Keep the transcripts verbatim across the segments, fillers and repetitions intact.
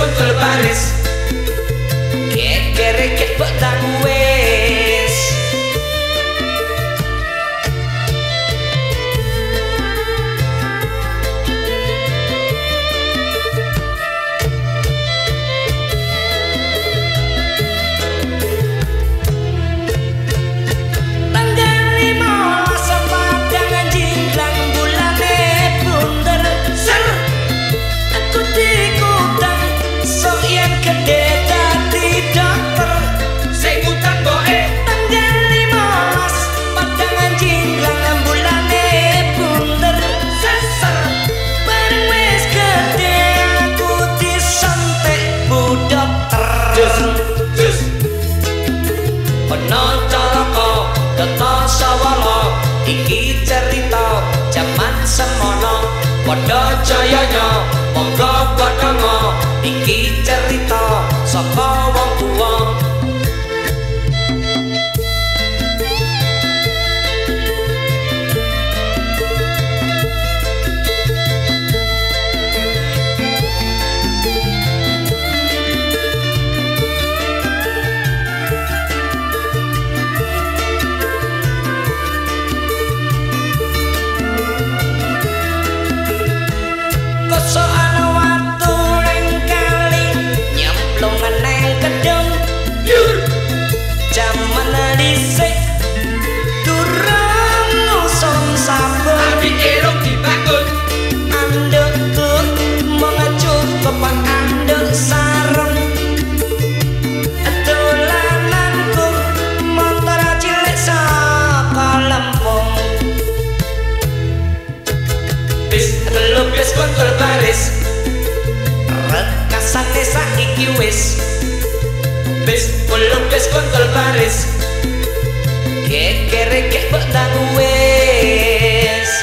kuntul baris geger-geger betang wis iki cerita jaman semono padha jayanya monggo padha iki cerita saka wong tuwa lupis kuntul baris rekasane saiki wis bis lupis kuntul baris geger-geger betang wis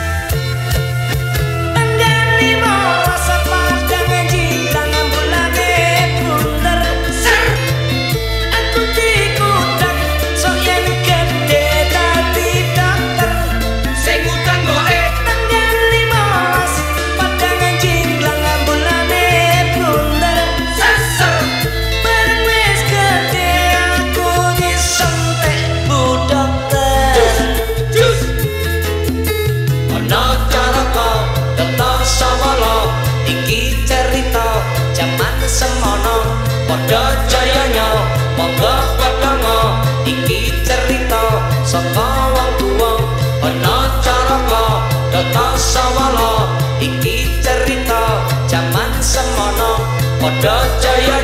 tanggal lima sepadang jinjang bulane bunder ser aku dikutang sok yen gede dadi dokter sing utang boe semono padha jayanya monggo padha iki cerita saka wong tuwa ana caraka data sawala iki cerita jaman semono padha jaya